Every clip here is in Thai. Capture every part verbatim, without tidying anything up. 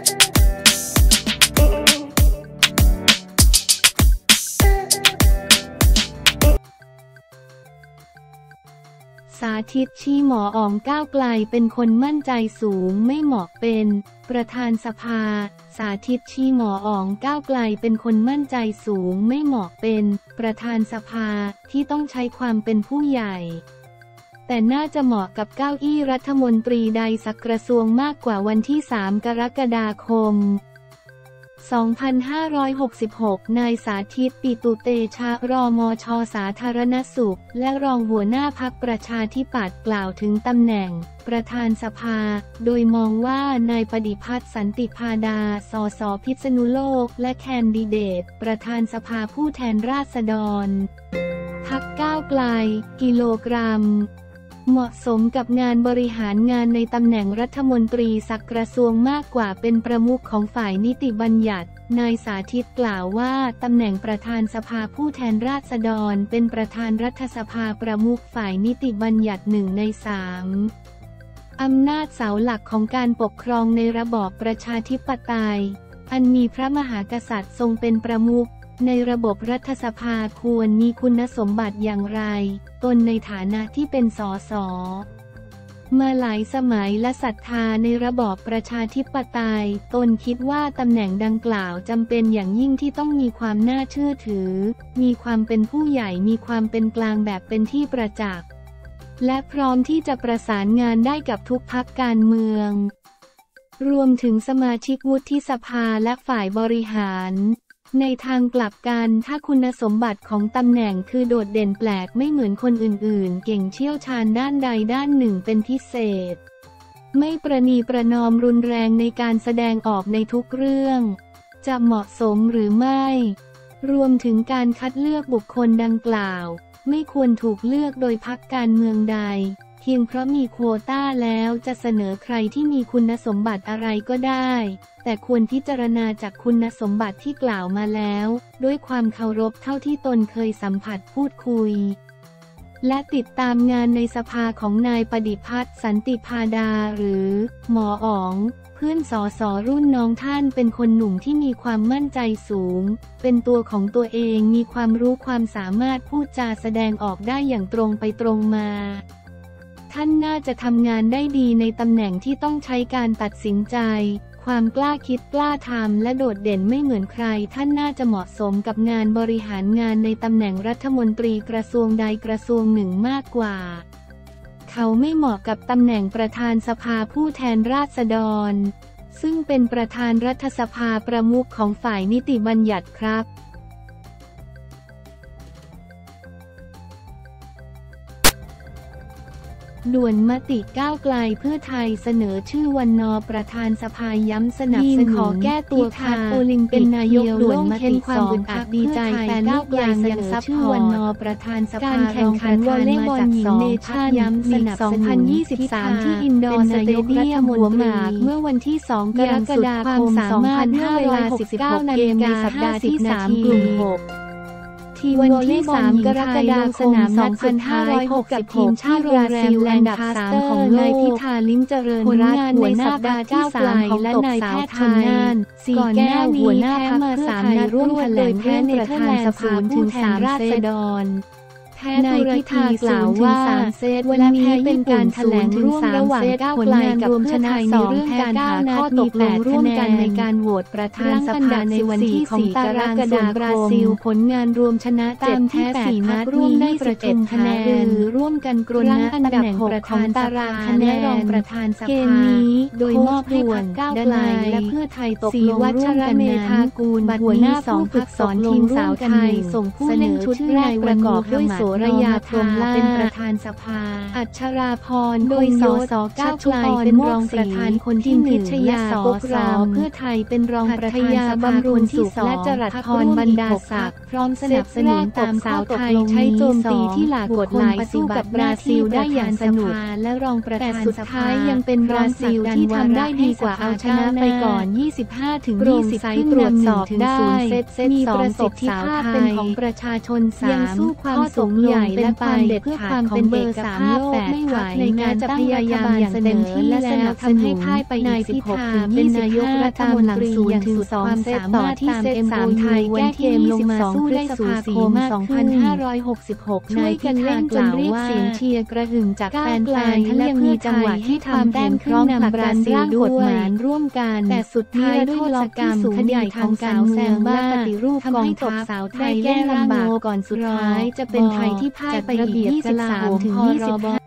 สาธิตชี้หมออ๋องก้าวไกลเป็นคนมั่นใจสูงไม่เหมาะเป็นประธานสภาสาธิตชี้หมออ๋องก้าวไกลเป็นคนมั่นใจสูงไม่เหมาะเป็นประธานสภาที่ต้องใช้ความเป็นผู้ใหญ่แต่น่าจะเหมาะกับเก้าอี้รัฐมนตรีใดสักกระทรวงมากกว่าวันที่สามกรกฎาคมสองพันห้าร้อยหกสิบหก นายสาธิต ปิตุเตชะ รมช.สาธารณสุขและรองหัวหน้าพรรคประชาธิปัตย์กล่าวถึงตำแหน่งประธานสภาโดยมองว่านายปฏิพัฒน์สันติพาดา สส.พิษณุโลกและแคนดิเดตประธานสภาผู้แทนราษฎรพรรคก้าวไกลกิโลกรัมเหมาะสมกับงานบริหารงานในตำแหน่งรัฐมนตรีสักกระทรวงมากกว่าเป็นประมุขของฝ่ายนิติบัญญัตินายสาธิตกล่าวว่าตำแหน่งประธานสภาผู้แทนราษฎรเป็นประธานรัฐสภาประมุขฝ่ายนิติบัญญัติหนึ่งในสามอำนาจเสาหลักของการปกครองในระบอบประชาธิปไตยอันมีพระมหากษัตริย์ทรงเป็นประมุขในระบบรัฐสภาควรมีคุณสมบัติอย่างไรตนในฐานะที่เป็นสสมาหลายสมัยและศรัทธาในระบอบประชาธิปไตยตนคิดว่าตำแหน่งดังกล่าวจำเป็นอย่างยิ่งที่ต้องมีความน่าเชื่อถือมีความเป็นผู้ใหญ่มีความเป็นกลางแบบเป็นที่ประจักษ์และพร้อมที่จะประสานงานได้กับทุกพรรคการเมืองรวมถึงสมาชิกวุฒิสภาและฝ่ายบริหารในทางกลับกันถ้าคุณสมบัติของตำแหน่งคือโดดเด่นแปลกไม่เหมือนคนอื่นๆเก่งเชี่ยวชาญด้านใดด้านหนึ่งเป็นพิเศษไม่ประนีประนอมรุนแรงในการแสดงออกในทุกเรื่องจะเหมาะสมหรือไม่รวมถึงการคัดเลือกบุคคลดังกล่าวไม่ควรถูกเลือกโดยพรรคการเมืองใดเพียงเพราะมีโควต้าแล้วจะเสนอใครที่มีคุณสมบัติอะไรก็ได้แต่ควรพิจารณาจากคุณสมบัติที่กล่าวมาแล้วด้วยความเคารพเท่าที่ตนเคยสัมผัสพูดคุยและติดตามงานในสภาของนายปฏิพัฒน์สันติพาดาหรือหมออ๋องเพื่อนสสรุ่นน้องท่านเป็นคนหนุ่มที่มีความมั่นใจสูงเป็นตัวของตัวเองมีความรู้ความสามารถพูดจาแสดงออกได้อย่างตรงไปตรงมาท่านน่าจะทำงานได้ดีในตำแหน่งที่ต้องใช้การตัดสินใจความกล้าคิดกล้าทำและโดดเด่นไม่เหมือนใครท่านน่าจะเหมาะสมกับงานบริหารงานในตำแหน่งรัฐมนตรีกระทรวงใดกระทรวงหนึ่งมากกว่าเขาไม่เหมาะกับตำแหน่งประธานสภาผู้แทนราษฎรซึ่งเป็นประธานรัฐสภาประมุขของฝ่ายนิติบัญญัติครับด่วนมติก้าวไกลเพื่อไทยเสนอชื่อวันนอประธานสภาย้ำสนับสนุนขอแก้ตัวค่ะโอลิมปิกเป็นนายกด่วนมติความอึดอัดดีใจแฟนก้าวไกลเสนอชื่อวันนอประธานสภาการแข่งขันวอลเลย์บอลหญิงเนชั่นย้ำสนับสนุนสองพันยี่สิบสามที่อินดอร์สเตเดียมหัวหมากเมื่อวันที่สองกรกฎาคมสองพันห้าร้อยหกสิบเก้านาฬิกาสัปดาห์ที่สามกลุ่มหกทีมวันที่สามกรกฎาคมสองพันห้าร้อยหกสิบหกที่โรงแรมแลนด์คาสเตอร์นายพิธาลิ้มเจริญรัตน์หัวหน้าพรรคที่สามและนายแพทย์ชลน่านก่อนหน้านี้หัวหน้าพรรคมาสามนัดร่วมแถลงเรื่องประธานสภาผู้แทนราษฎรนายพิธากล่าวว่าวันนี้เป็นการแถลงร่วมระหว่างก้าวไกลกับเพื่อไทยในเรื่องการหาข้อตกลงร่วมกันในการโหวตประธานสภาในวันที่สี่กรกฎาคมบราซิลผลงานรวมชนะตามที่แปดนัดร่วมได้ประชุมคะแนนร่วมกันกรณะอันดับหกของตารางคะแนนรองประธานสภาเกมนี้โดยมอบให้พรรคก้าวไกลและเพื่อไทยตกลงร่วมกันนั้นหัวหน้าผู้ฝึกสอนทีมสาวไทยส่งผู้เล่นชุดแรกประกอบด้วยโสระยาพรหมลาเป็นประธานสภาอัชราพรโดยสสก้าวไกลเป็นรองประธานคนที่หนึ่งและสสเพื่อไทยเป็นรองประธานสภาคนที่สองและจรัสพรบรรดาศักดิ์พร้อมสนับสนุนตามสาวไทยใช้โจมตีที่หลากกฎหมายสู้กับบราซิลได้อย่างสนุกและรองประธานสภายังเป็นบราซิลที่ทำได้ดีกว่าเอาชนะไปก่อน ยี่สิบห้าถึงยี่สิบ ขึ้นนำหนึ่งถึงศูนย์เซตมีประสิทธิภาพเป็นของประชาชนสามข้อตกใหญ่และความเด็ดขาดของเบอร์สามโลกไม่ไหวในการจะพยายามอย่างเต็มที่และสนับสนุนให้นายพิธาเป็นนายกรัฐมนตรีอย่างสุดความสามารถที่เซตสามไทยแก้เกมลงมาสู้ได้สูสีมากขึ้นช่วยกันเร่งจนเรียกเสียงเชียร์กระหึ่มจากแฟนๆและยังมีจังหวะที่ทำแต้มพร้อมนำบราซิลด้วยร่วมกันแต่สุดท้ายด้วยโทษกรรมคดีทางการเมืองว่าปฏิรูปกองทัพสาวไทยแก้ลำบากก่อนสุดท้ายจะเป็นไทยที่พ่ายไปอีกยี่สิบสามถึงยี่สิบห้า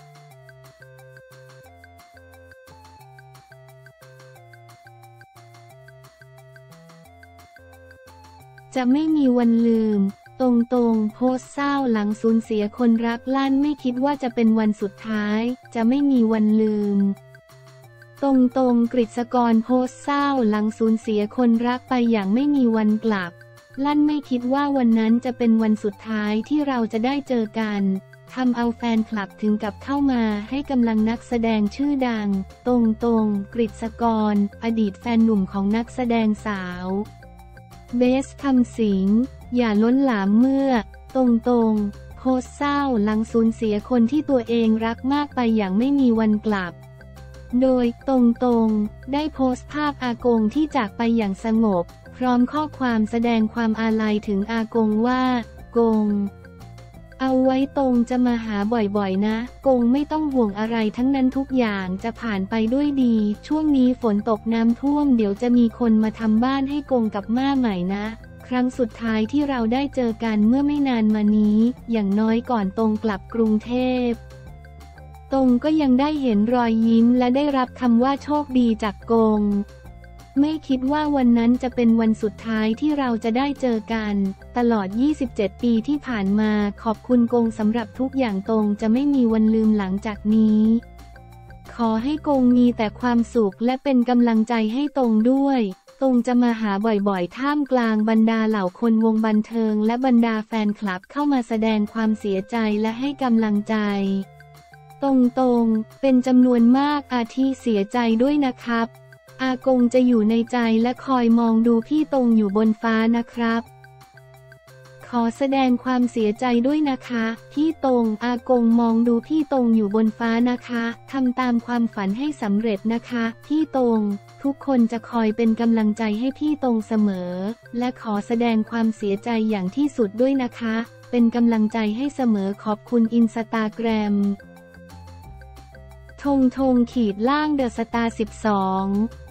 จะไม่มีวันลืมตรงตรงโพสต์เศร้าหลังสูญเสียคนรักลั่นไม่คิดว่าจะเป็นวันสุดท้ายจะไม่มีวันลืมตรงตรงกฤษกรโพสต์เศร้าหลังสูญเสียคนรักไปอย่างไม่มีวันกลับลั่นไม่คิดว่าวันนั้นจะเป็นวันสุดท้ายที่เราจะได้เจอกันทำเอาแฟนคลับถึงกับเข้ามาให้กำลังนักแสดงชื่อดังตรงตรงกฤษกรอดีตแฟนหนุ่มของนักแสดงสาวเบสคำสิงอย่าล้นหลามเมื่อตรงตรงโพสต์เศร้าหลังสูญเสียคนที่ตัวเองรักมากไปอย่างไม่มีวันกลับโดยตรงตรงได้โพสต์ภาพอากงที่จากไปอย่างสงบพร้อมข้อความแสดงความอาลัยถึงอากงว่ากงเอาไว้ตรงจะมาหาบ่อยๆนะกงไม่ต้องห่วงอะไรทั้งนั้นทุกอย่างจะผ่านไปด้วยดีช่วงนี้ฝนตกน้ำท่วมเดี๋ยวจะมีคนมาทำบ้านให้กงกับม่าใหม่นะครั้งสุดท้ายที่เราได้เจอกันเมื่อไม่นานมานี้อย่างน้อยก่อนตรงกลับกรุงเทพตรงก็ยังได้เห็นรอยยิ้มและได้รับคำว่าโชคดีจากกงไม่คิดว่าวันนั้นจะเป็นวันสุดท้ายที่เราจะได้เจอกันตลอดยี่สิบเจ็ดปีที่ผ่านมาขอบคุณกงสำหรับทุกอย่างตรงจะไม่มีวันลืมหลังจากนี้ขอให้กงมีแต่ความสุขและเป็นกำลังใจให้ตรงด้วยตรงจะมาหาบ่อยๆท่ามกลางบรรดาเหล่าคนวงบันเทิงและบรรดาแฟนคลับเข้ามาแสดงความเสียใจและให้กำลังใจตรงๆเป็นจำนวนมากอาทิเสียใจด้วยนะครับอากงจะอยู่ในใจและคอยมองดูพี่ตรงอยู่บนฟ้านะครับขอแสดงความเสียใจด้วยนะคะพี่ตรงอากงมองดูพี่ตรงอยู่บนฟ้านะคะทำตามความฝันให้สำเร็จนะคะพี่ตรงทุกคนจะคอยเป็นกำลังใจให้พี่ตรงเสมอและขอแสดงความเสียใจอย่างที่สุดด้วยนะคะเป็นกำลังใจให้เสมอขอบคุณอินสตาแกรมธงธงขีดล่างเดอะสตาร์สิบสอง